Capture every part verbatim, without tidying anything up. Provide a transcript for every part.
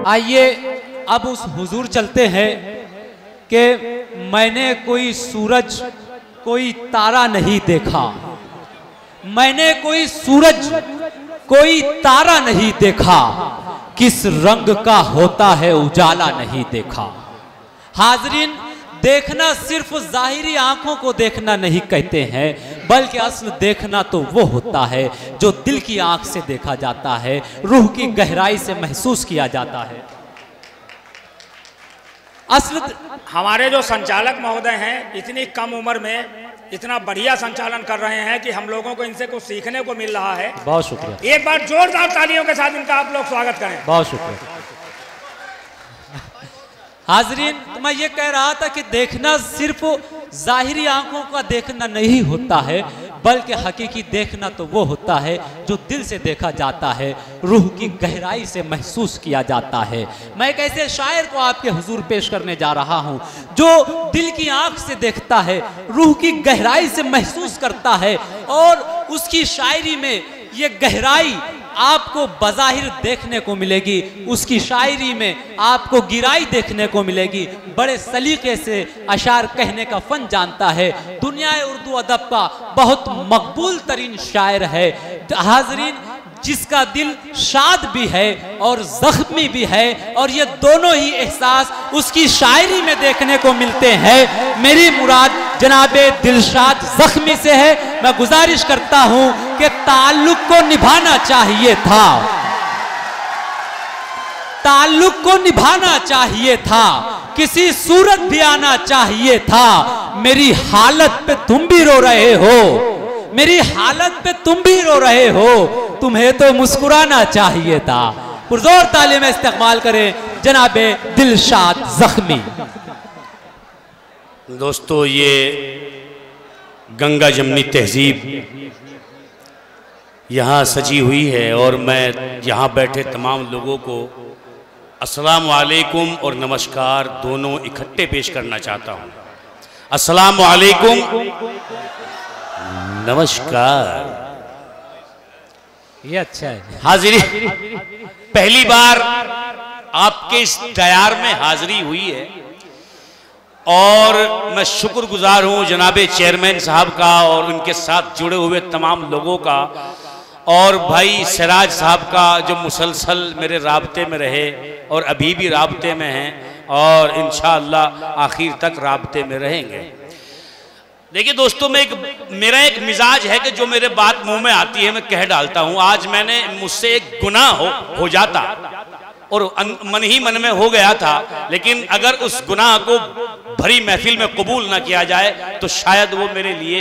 आइए अब उस हुजूर चलते हैं कि मैंने कोई सूरज कोई तारा नहीं देखा, मैंने कोई सूरज कोई तारा नहीं देखा, किस रंग का होता है उजाला नहीं देखा। हाजरीन, देखना सिर्फ जाहिरी आंखों को देखना नहीं कहते हैं, बल्कि असल देखना तो वो होता है जो दिल की आंख से देखा जाता है, रूह की गहराई से महसूस किया जाता है। असल हमारे जो संचालक महोदय हैं इतनी कम उम्र में इतना बढ़िया संचालन कर रहे हैं कि हम लोगों को इनसे कुछ सीखने को मिल रहा है। बहुत शुक्रिया। एक बार जोरदार तालियों के साथ इनका आप लोग स्वागत करें। बहुत शुक्रिया। हाजरीन, तो मैं ये कह रहा था कि देखना सिर्फ जाहिरी आंखों का देखना नहीं होता है, बल्कि हकीकी देखना तो वो होता है जो दिल से देखा जाता है, रूह की गहराई से महसूस किया जाता है। मैं एक ऐसे शायर को आपके हुजूर पेश करने जा रहा हूँ जो दिल की आंख से देखता है, रूह की गहराई से महसूस करता है, और उसकी शायरी में ये गहराई आपको बज़ाहिर देखने को मिलेगी, उसकी शायरी में आपको गिराई देखने को मिलेगी। बड़े सलीके से अशार कहने का फन जानता है, दुनिया उर्दू अदब का बहुत मकबूल तरीन शायर है। हाजरीन, जिसका दिल शाद भी है और जख्मी भी है, और ये दोनों ही एहसास उसकी शायरी में देखने को मिलते हैं। मेरी मुराद जनाबे दिलशाद जख्मी से है। मैं गुजारिश करता हूं कि ताल्लुक को निभाना चाहिए था, ताल्लुक को निभाना चाहिए था, किसी सूरत भी आना चाहिए था। मेरी हालत पे तुम भी रो रहे हो, मेरी हालत पे तुम भी रो रहे हो, तुम्हें तो मुस्कुराना चाहिए था। पुरजोर तालीम में इस्तेमाल करें जनाबे दिलशाद जख्मी। दोस्तों, ये गंगा जमनी तहजीब यहाँ सजी हुई है, और मैं यहाँ बैठे तमाम लोगों को अस्सलाम वालेकुम और नमस्कार दोनों इकट्ठे पेश करना चाहता हूँ। अस्सलाम वालेकुम, नमस्कार। ये अच्छा है। हाजिरी, पहली बार आपके इस दयार में हाजिरी हुई है, और मैं शुक्रगुजार हूँ जनाबे चेयरमैन साहब का और उनके साथ जुड़े हुए तमाम लोगों का, और भाई सिराज साहब का जो मुसलसल मेरे राब्ते में रहे और अभी भी राब्ते में हैं, और इंशाअल्लाह आखिर तक राब्ते में रहेंगे। देखिए दोस्तों, मैं एक मेरा एक मिजाज है कि जो मेरे बात मुंह में आती है मैं कह डालता हूँ। आज मैंने मुझसे एक गुनाह हो, हो जाता और मन ही मन में हो गया था, लेकिन अगर उस गुनाह को भरी महफिल में कबूल ना किया जाए तो शायद वो मेरे लिए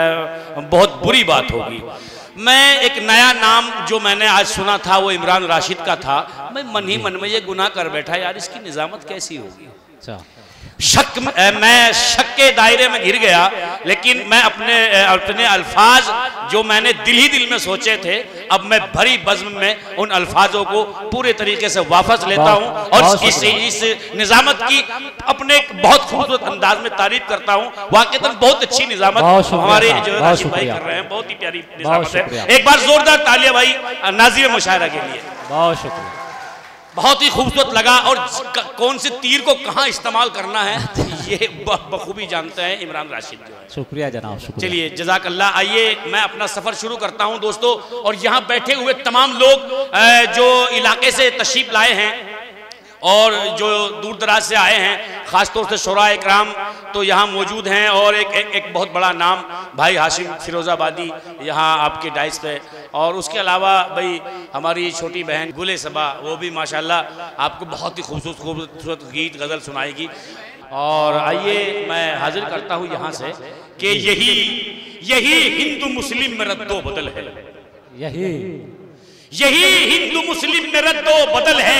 बहुत बुरी बात होगी। मैं एक नया नाम जो मैंने आज सुना था वो इमरान राशिद का था। मैं मन ही मन में ये गुनाह कर बैठा, यार इसकी निजामत कैसी होगी। अच्छा, शक मैं शक के दायरे में घिर गया, लेकिन मैं अपने अपने अल्फाज जो मैंने दिल ही दिल में सोचे थे, अब मैं भरी बज़्म में उन अल्फाजों को पूरे तरीके से वापस लेता हूं, और इस इस निजामत की अपने बहुत खूबसूरत अंदाज में तारीफ करता हूं। वाकईतन बहुत अच्छी निजामत हमारे जो राशिद भाई कर रहे हैं, बहुत ही प्यारी निजामत है। एक बार जोरदार तालियां भाई नाज़िर मुशायरा के लिए। बहुत शुक्रिया, बहुत ही खूबसूरत लगा, और कौन से तीर को कहाँ इस्तेमाल करना है ये बखूबी जानते हैं इमरान राशिद जो है। शुक्रिया जनाब, शुक्रिया। चलिए जज़ाकल्लाह। आइए मैं अपना सफ़र शुरू करता हूं दोस्तों, और यहाँ बैठे हुए तमाम लोग जो इलाके से तशरीफ लाए हैं और जो दूर दराज से आए हैं, ख़ासतौर से शोरा इकराम तो यहाँ मौजूद हैं, और एक, एक एक बहुत बड़ा नाम भाई हाशिम फिरोज़ाबादी यहाँ आपके डाइस पे, और उसके अलावा भाई हमारी छोटी बहन गुले सबा, वो भी माशाल्लाह आपको बहुत ही खूबसूरत खूबसूरत गीत गज़ल सुनाएगी। और आइए मैं हाजिर करता हूँ यहाँ से कि यही यही हिंदू मुस्लिम में रद्दो बदल है, यही यही हिंदू मुस्लिम में रद्दो बदल है,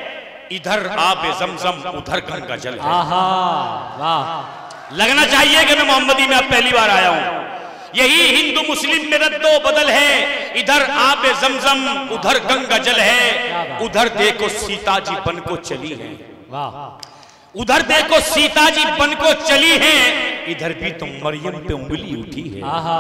इधर आबे ज़मज़म उधर गंगा जल है। वाह, लगना चाहिए कि मैं मोहम्मदी में अब पहली बार आया हूँ। यही हिंदू मुस्लिम में रद्दो बदल है, इधर आबे ज़मज़म उधर गंगा जल है, उधर देखो सीता जी बन को चली है। वाह, उधर देखो सीता जी बन को चली है, इधर भी तो मरियम पे उंगली उठी है।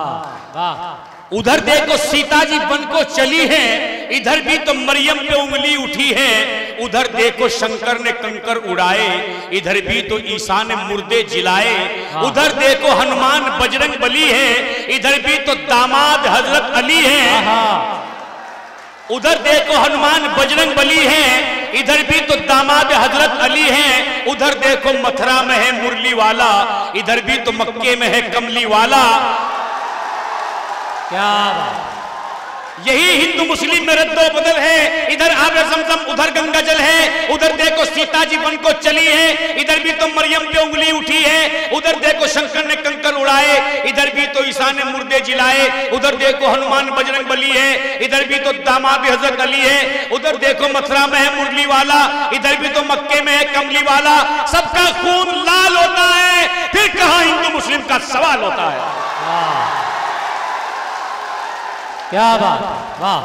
वाह, उधर देखो सीता जी बन को चली है, इधर भी तो मरियम पे उंगली उठी है, उधर देखो शंकर ने कंकर उड़ाए, इधर भी तो ईसा ने मुर्दे जिलाए। उधर देखो हनुमान बजरंग बली है, इधर भी तो दामाद हजरत अली है। उधर देखो हनुमान बजरंग बली है, इधर भी तो दामाद हजरत अली है। उधर देखो मथुरा में है मुरली वाला, इधर भी तो मक्के में है कमली वाला। क्या बात, यही हिंदू मुस्लिम में रद्दो बदल है। इधर आबे ज़मज़म, उधर गंगा जल है। उधर देखो सीता जी वन को चली है, इधर भी तो मरियम पे उंगली उठी है। उधर देखो शंकर ने कंकर उड़ाए, इधर भी तो ईसा ने मुर्दे जिलाए। उधर देखो हनुमान बजरंग बली है, इधर भी तो दामाद हजरत अली है। उधर देखो मथुरा में है मुरली वाला, इधर भी तो मक्के में है कमली वाला। सबका खून लाल होता है, फिर कहां हिंदू मुस्लिम का सवाल होता है। क्या बात, वाह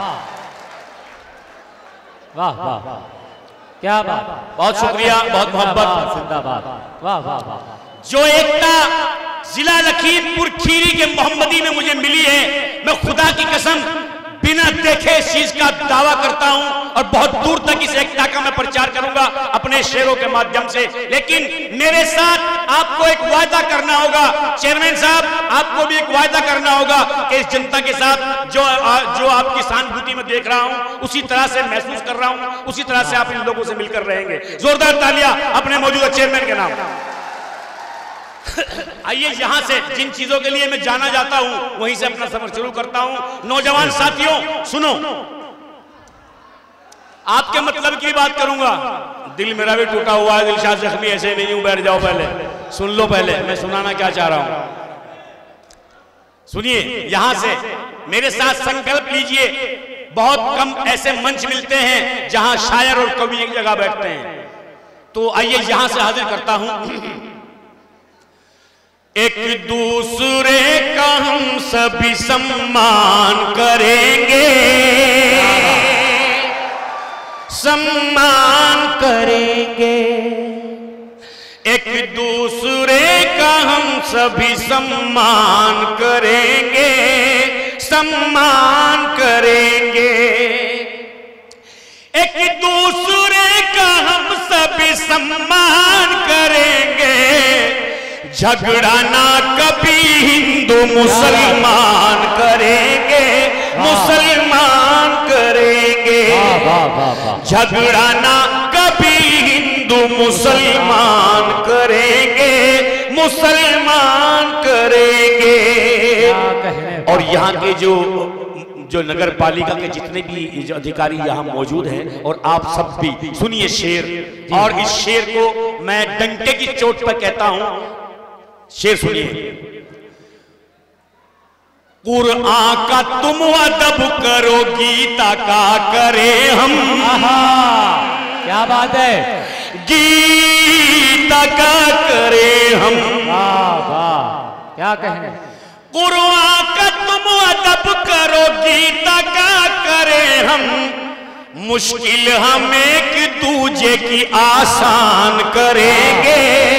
वाह वाह, क्या बात, बहुत शुक्रिया, बहुत मोहब्बत, जिंदाबाद, वाह वाह वाह। जो एकता जिला लखीमपुर खीरी के मोहम्मदी में मुझे मिली है, मैं खुदा की कसम बिना देखे इस चीज का दावा करता हूं और बहुत दूर तक इस एकता का मैं प्रचार करूंगा अपने शेरों के माध्यम से। लेकिन मेरे साथ आपको एक वायदा करना होगा, चेयरमैन साहब, आपको भी एक वायदा करना होगा कि इस जनता के साथ जो जो आपकी सहानुभूति में देख रहा हूं, उसी तरह से महसूस कर रहा हूं, उसी तरह से आप इन लोगों से मिलकर रहेंगे। जोरदार तालियां अपने मौजूदा चेयरमैन के नाम। आइए यहां से जिन चीजों के लिए मैं जाना जाता हूं वहीं से अपना सफर शुरू करता हूं। नौजवान साथियों सुनो, आपके मतलब की बात करूंगा। दिल मेरा भी टूटा हुआ है, दिलशाद जख्मी ऐसे नहीं हूं, बैठ जाओ पहले सुन लो, पहले मैं सुनाना क्या चाह रहा हूं। सुनिए, यहां से मेरे साथ संकल्प लीजिए। बहुत कम ऐसे मंच मिलते हैं जहां शायर और कवि एक जगह बैठते हैं, तो आइए यहां से हाजिर करता हूं। एक दूसरे का हम सभी सम्मान करेंगे, सम्मान करेंगे। एक दूसरे का हम सभी सम्मान करेंगे, सम्मान करेंगे। एक दूसरे का हम सभी सम्मान करेंगे। झगड़ा ना कभी हिंदू मुसलमान करेंगे, मुसलमान करेंगे। झगड़ा ना कभी हिंदू मुसलमान करेंगे, मुसलमान करेंगे। और यहाँ के जो जो नगर पालिका के जितने भी जो अधिकारी यहाँ मौजूद हैं और आप सब भी सुनिए शेर, और इस शेर को मैं डंके की चोट पर कहता हूं। शेर सुनिए। कुरआन का तुम अदब करो, गीता का करे हम। क्या बात है, गीता का करे हम। वाह वाह, क्या कहने। कुरआन का तुम अदब करो, गीता का करे हम। मुश्किल हम एक दूजे की आसान करेंगे,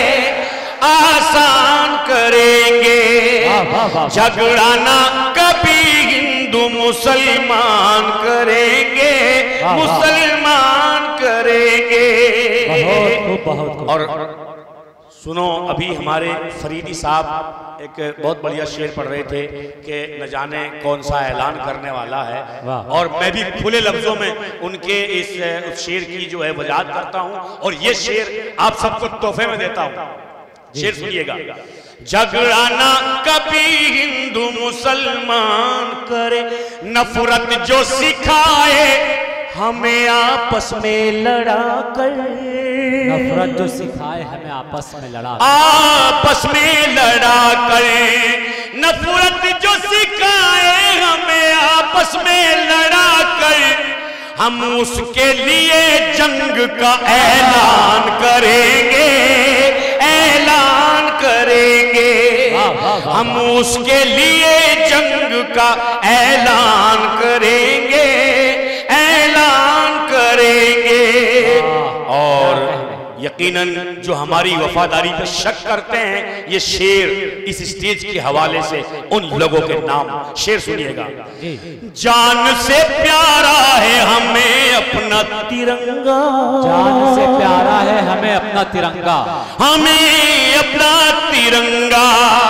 आसान करेंगे। झगड़ा ना कभी हिंदू मुसलमान करेंगे, मुसलमान करेंगे। बहुत बहुत। और सुनो, अभी हमारे फरीदी साहब एक बहुत बढ़िया शेर पढ़ रहे थे कि न जाने कौन सा ऐलान करने वाला है, और मैं भी खुले लफ्जों में उनके इस उस शेर की जो है वजाहत करता हूं, और ये शेर आप सबको तोहफे में देता हूं। शेर सुनिएगा। झगड़ा ना कभी हिंदू मुसलमान करे, नफरत जो सिखाए हमें आपस में लड़ा कर। नफरत जो सिखाए हमें आपस में लड़ा, आपस में लड़ा कर। नफरत जो सिखाए हमें आपस में लड़ा कर। हम उसके लिए जंग का ऐलान करेंगे, ऐलान करेंगे। हम उसके लिए जंग का ऐलान करेंगे, ऐलान करेंगे। और यकीनन जो हमारी वफादारी पर शक करते हैं, ये शेर इस स्टेज के हवाले से उन लोगों के नाम शेर सुनिएगा। जान से प्यारा है हमें अपना तिरंगा, जान से प्यारा है हमें अपना तिरंगा, हमें अपना तिरंगा,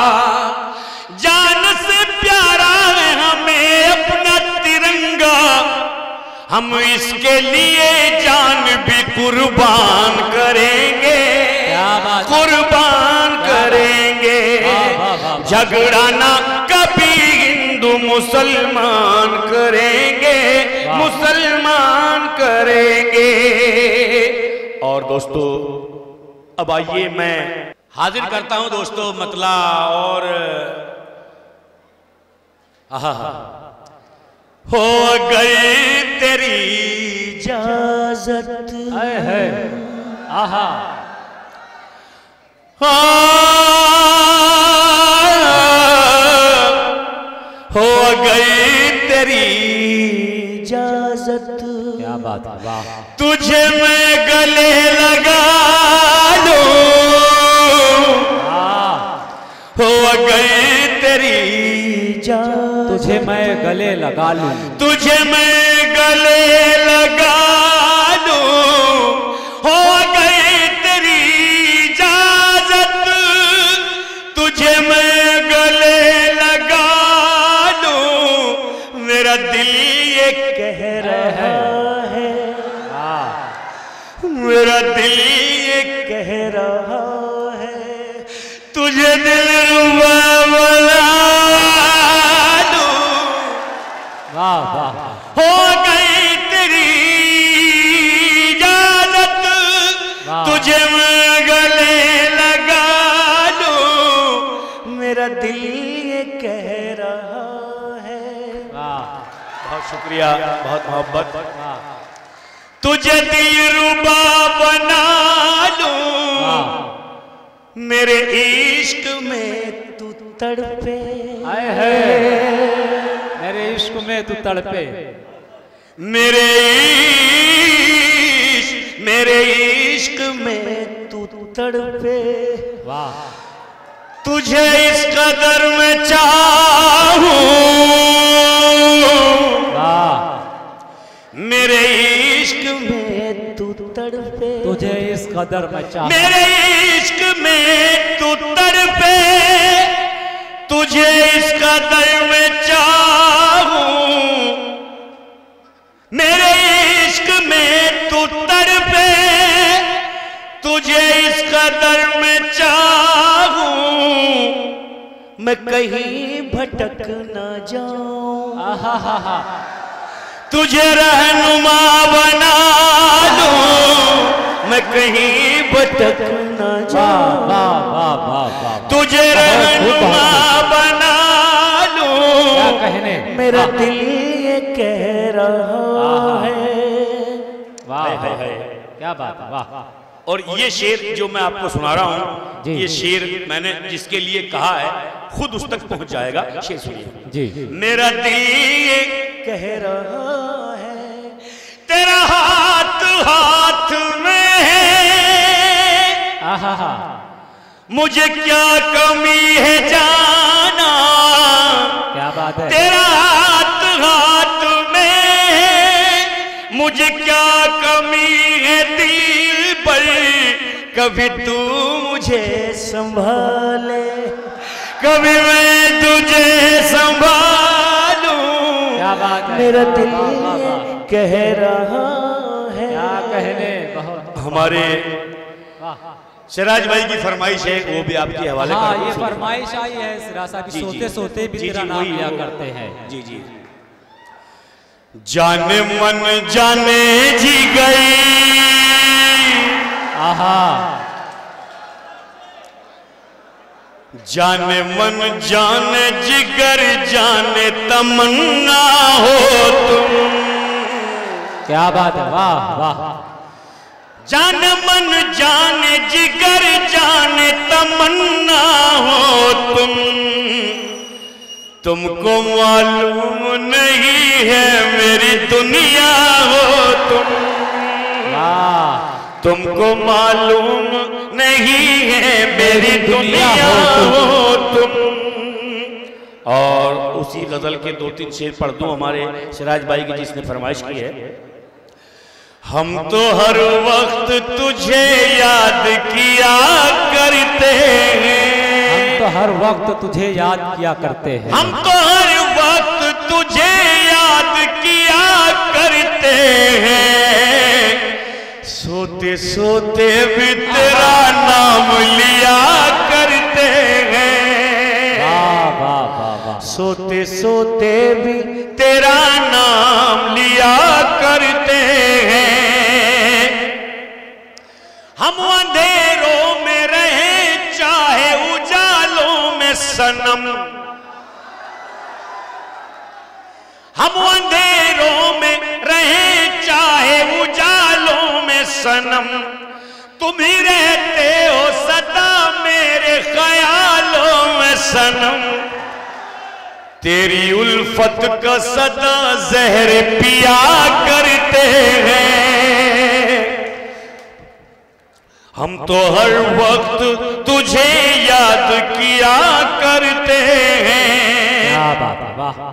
जान से प्यारा है हमें अपना तिरंगा, हम इसके लिए जान भी कुर्बान करेंगे, कुर्बान करेंगे। झगड़ा ना कभी हिंदू मुसलमान करेंगे, मुसलमान करेंगे। और दोस्तों अब आइए मैं हाजिर करता हूं दोस्तों मतला और आहा हो गई तेरी इजाजत है आहा हो गई तेरी इजाजत। क्या बात है, वाह। तुझे मैं गले लगा लूं, हो गई तेरी इजाजत। तुझे मैं गले लगा लूं, तुझे मैं गले लगा लूं, हो गई तेरी इजाजत। तुझे मैं गले लगा लूं, मेरा दिल ये कह रहा है, मेरा दिल ये कह रहा है, तुझे दिल रुबा बना लूं। वाह वाह। हो गई तेरी इजाजत, तुझे मैं गले लगा लूं, मेरा दिल ये कह रहा है। बहुत शुक्रिया, बहुत मोहब्बत। तुझे दिलरुबा बना लूं, मेरे इश्क में तू तड़पे, आए है मेरे इश्क में तू तड़पे, मेरे इश्क मेरे इश्क में तू तड़पे। वाह। तुझे इस कदर में चाहूं, वाह। मेरे इश्क में तू तड़पे, तुझे इस कदर में चाहूं, मेरे इश्क में तू तड़पे, तुझे इस कदर में चाहूं, मेरे इश्क में तू तड़पे, तुझे इस कदर में चाहूं, मैं कहीं भटक न जाऊं, आहा हा हा, तुझे रहनुमा बना लूं, मैं कहीं भटक न जाऊं, वाह वाह वाह वाह, तुझे रहनुमा बना लूं, क्या कहने, मेरा दिल ये कह रहा है। वाह क्या बात है, वाह। और ये शेर जो मैं आपको सुना रहा हूँ, ये शेर मैंने जिसके लिए कहा है खुद उस तक पहुंच जाएगा। शेर सुनिए जी। मेरा दिल ये कह रहा है, तेरा हाथ हाथ में है, आहा हा, मुझे क्या कमी है जाना, क्या बात है, तेरा हाथ हाथ में है, मुझे क्या कमी है दिल पर, कभी तू मुझे संभाले, कभी मैं तुझे संभालूं, क्या बात है, मेरा दिल वाह, वाह, वाह। कह रहा है। क्या कहने, बहुत हमारे सिराज भाई की फरमाइश है, वो भी आपके हवाले हाँ, कर ये फरमाइश आई है सिराज साहब, जी, सोते जी, सोते भी जी, तेरा जी, नाम वही, लिया वो- करते हैं। जी जी। जाने मन जाने जी गई, आहा, जाने मन जाने जिगर जाने तमन्ना हो तुम, क्या बात है, वाह वाह, जाने मन जाने जिगर जाने तमन्ना हो तुम, तुमको मालूम नहीं है मेरी दुनिया हो तुम, वाह, तुमको मालूम नहीं है मेरी दुनिया हो तुम। और उसी गजल के दो तीन शेर पढ़ दूं हमारे सिराज भाई की जिसने फरमाइश की है। हम तो हर वक्त तुझे याद किया करते हैं, हम तो हर वक्त तुझे याद किया करते हैं, हम तो हर वक्त तुझे याद किया करते हैं, सोते सोते भी तेरा नाम लिया करते हैं। वाह वाह वाह वाह। सोते सोते भी तेरा नाम लिया करते हैं। हम अंधेरों में रहे चाहे उजालों में सनम, हम अंधेरों में रहे चाहे उजालों में सनम, तुम ही रहते हो सदा मेरे ख्यालों में सनम। तेरी उल्फत का सदा जहर पिया करते हैं। हम तो हर वक्त तुझे याद किया करते हैं। वाह वाह।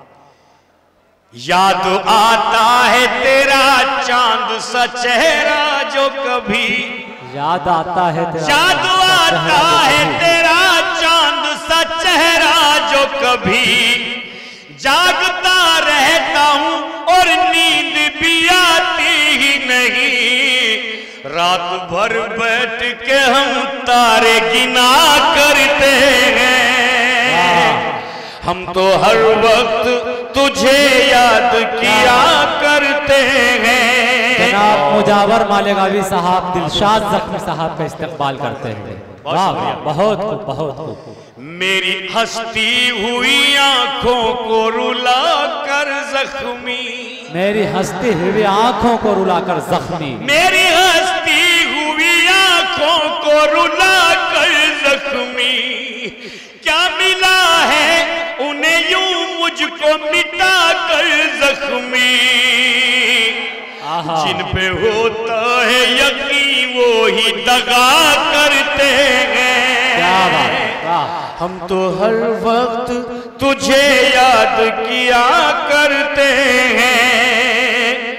याद आता है तेरा चांद सा चेहरा जो कभी, याद आता है तेरा याद आता है तेरा चांद सा चेहरा जो कभी, जागता रहता हूं और नींद भी आती ही नहीं। रात भर बैठ के हम तारे गिना करते हैं। हम तो हर वक्त तुझे याद किया करते हैं। जनाब मुजावर मालेगावी साहब दिलशाद जख्मी साहब का इस्तकबाल करते हैं। वाह वाह, बहुत खूब बहुत खूब। मेरी हंसती हुई आंखों को रुला कर जख्मी, मेरी हंसती हुई आंखों को रुलाकर जख्मी, मेरी हंसती हुई आंखों को रुला कर जख्मी, क्या मिला है उन्हें यूं मुझको मिटा कर जख्मी। जिन पे होता है यकीन वो ही दगा करते हैं। क्या बात है। हम तो हर वक्त तुझे याद किया करते हैं।